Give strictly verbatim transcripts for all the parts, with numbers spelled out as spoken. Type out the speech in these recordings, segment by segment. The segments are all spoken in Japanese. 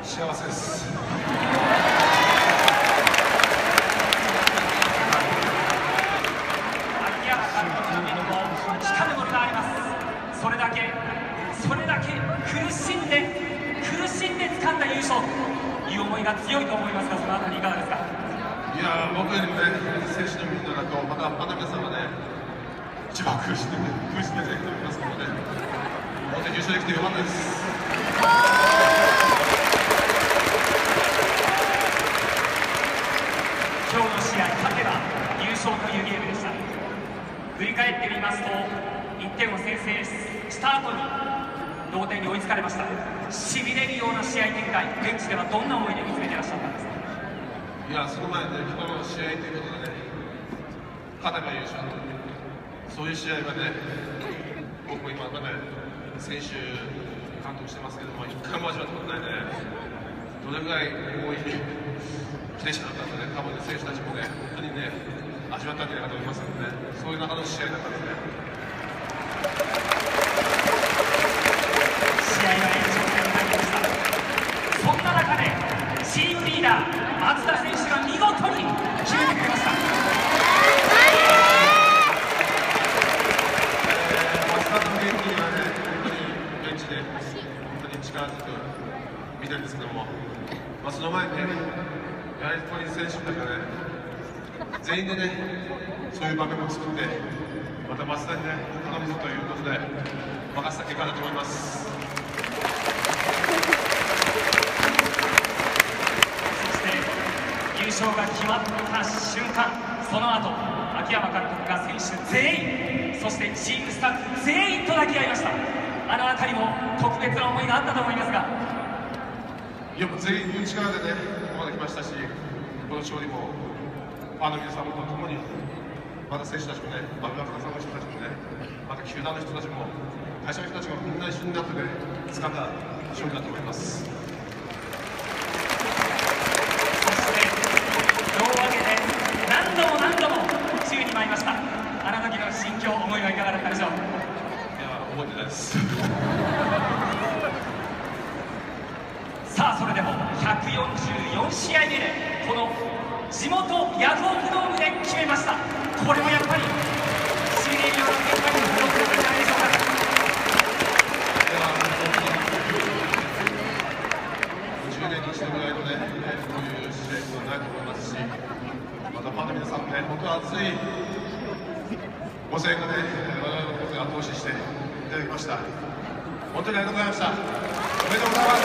幸せです。 秋山監督の目にも光るものがあります。それだけそれだけ苦しんで苦しんで掴んだ優勝という思いが強いと思いますが、そのあたりいかがですか。 いや僕よりもね、選手のみんなだとまたまた皆さんがね、一番苦しんで苦しんでる人いますからね、本当に優勝できてよかったです。 今日の試合、勝てば優勝というゲームでした。振り返ってみますと、いってんを先制した後に同点に追いつかれました。しびれるような試合展開、ベンチではどんな思いで見つめていらっしゃったんですか。 いや、その前で、ね、今日の試合ということでね、勝てば優勝、そういう試合がね、僕も今まで選手監督してますけども、一回も味わったことないね、どれぐらい重いプレッシャーだったんでね、多分ね、選手たちもね、本当にね、味わったんじゃないかと思いますのでね、そういう中の試合だったんですね。 試合が延長戦に入りました。そんな中で、チームリーダー、松田選手が見事に決めてくれました。 松田の元気にはね、本当にベンチで本当に力強く見てるんですけども、まあ、その前にね、やはりここに選手たちがね、全員でね、そういう場面を作って、また松田にね、頼むぞということで、任せた結果だと思います。 そして優勝が決まった瞬間、その後、秋山監督が選手全員、そしてチームスタッフ全員と抱き合いました。あの辺りも特別な思いがあったと思いますが。 いや、もう全員の力でね、ここまで来ましたし、この勝利も、ファンの皆さんと共に、また選手たちもね、バブラカさんの人たちもね、また球団の人たちも、会社の人たちもみんな一緒になってね、掴んだ勝利だと思います。 そして胴上げで何度も何度も宙に舞いました。あの時の心境、思いはいかがだったでしょう。 いや、覚えてないです。 さあ、それでもひゃくよんじゅうよんしあいめでこの地元ヤフオクドームで決めました。これもやっぱりしびれるような結果になっているんじゃないでしょうか。 じゅうねんに一度ぐらいのね、こういう試合もないと思いますし、またファンの皆さんもね、本当に熱いご声援がね、我々のことを後押ししていただきました。本当にありがとうございました。おめでとうございます。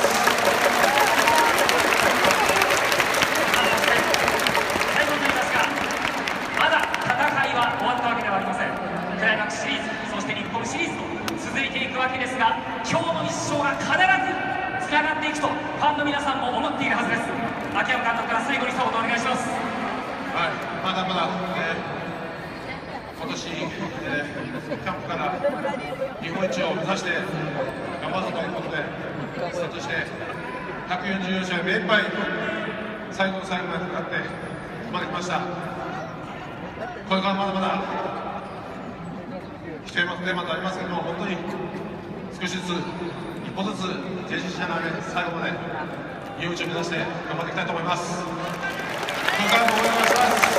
最後になりますが、まだ戦いは終わったわけではありません。クライマックスシリーズ、そして日本シリーズと続いていくわけですが、今日の一勝が必ずつながっていくとファンの皆さんも思っているはずです。秋山監督から最後に一言お願いします。 はい、まだまだ、えー、今年、えー、キャンプから日本一を目指して頑張るぞということでスタートして、ひゃくよんじゅうよんしあい目いっぱい最後の最後までかかってここまで来ました。これからまだまだ一山テーマとありますけども、本当に少しずつ一歩ずつ前進しながら最後まで日本一を目指して頑張っていきたいと思います。これからも応援お願いします。